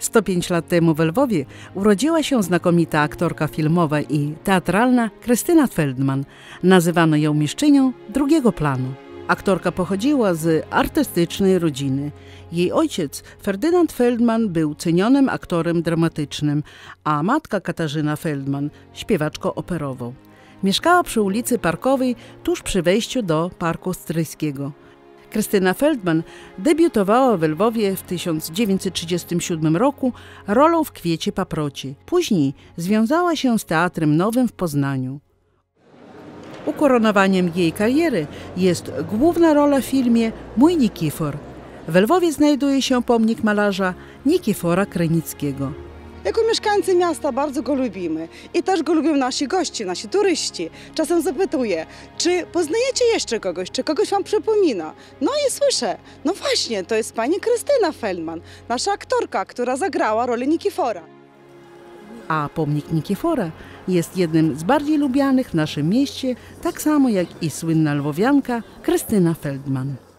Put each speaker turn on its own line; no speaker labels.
105 lat temu w Lwowie urodziła się znakomita aktorka filmowa i teatralna Krystyna Feldman. Nazywano ją mistrzynią drugiego planu. Aktorka pochodziła z artystycznej rodziny. Jej ojciec, Ferdynand Feldman, był cenionym aktorem dramatycznym, a matka Katarzyna Feldman śpiewaczką operową. Mieszkała przy ulicy Parkowej, tuż przy wejściu do Parku Stryjskiego. Krystyna Feldman debiutowała w Lwowie w 1937 roku rolą w Kwiecie Paproci. Później związała się z Teatrem Nowym w Poznaniu. Ukoronowaniem jej kariery jest główna rola w filmie Mój Nikifor. W Lwowie znajduje się pomnik malarza Nikifora Krynickiego.
Jako mieszkańcy miasta bardzo go lubimy i też go lubią nasi goście, nasi turyści. Czasem zapytuję, czy poznajecie jeszcze kogoś, czy kogoś wam przypomina? No i słyszę, no właśnie, to jest pani Krystyna Feldman, nasza aktorka, która zagrała rolę Nikifora.
A pomnik Nikifora jest jednym z bardziej lubianych w naszym mieście, tak samo jak i słynna lwowianka Krystyna Feldman.